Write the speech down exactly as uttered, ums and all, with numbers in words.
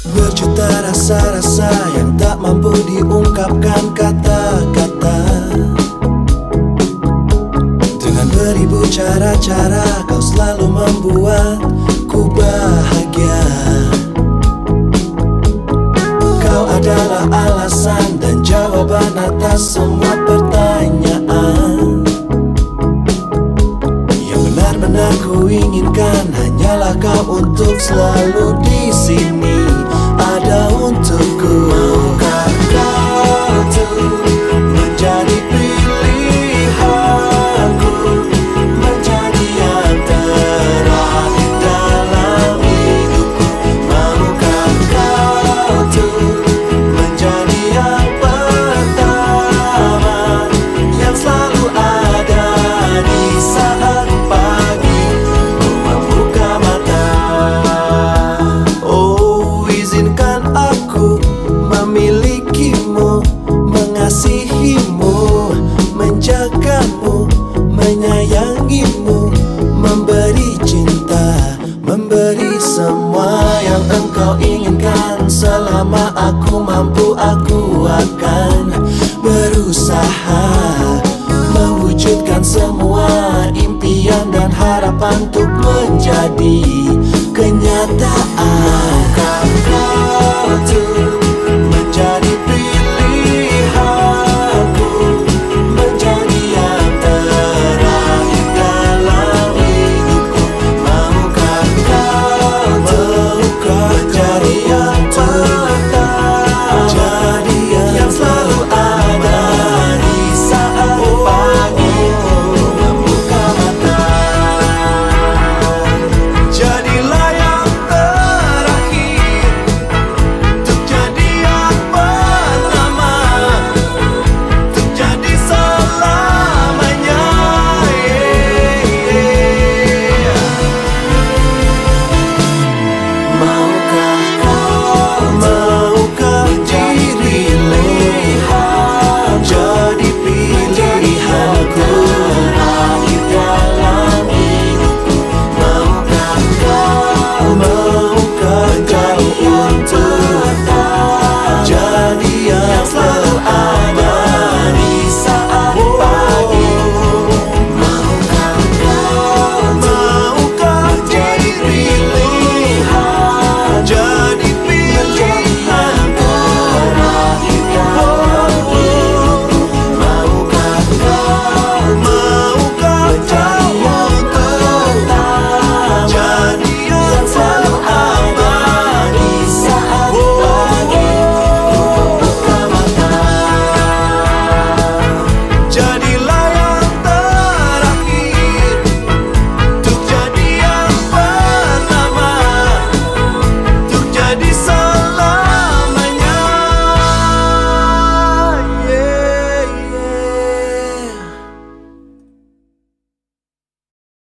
Berjuta rasa-rasa yang tak mampu diungkapkan kata-kata. Dengan beribu cara-cara kau selalu membuatku bahagia. Kau adalah alasan dan jawaban atas semua pertanyaan. Yang benar-benar ku inginkan hanyalah kau untuk selalu di sini. Ada untukku. Maukah kau tuh menjadi pilihanku, menjadi yang terakhir dalam hidupku? Maukah kau tuh menjadi yang pertama, yang selalu ada di saat pagi ku membuka mata? Oh, izinkan aku memilikimu, mengasihimu, menjagamu, menyayangimu, memberi cinta, memberi semua yang engkau inginkan. Selama aku mampu, aku akan berusaha mewujudkan semua impian dan harapan untuk menjadi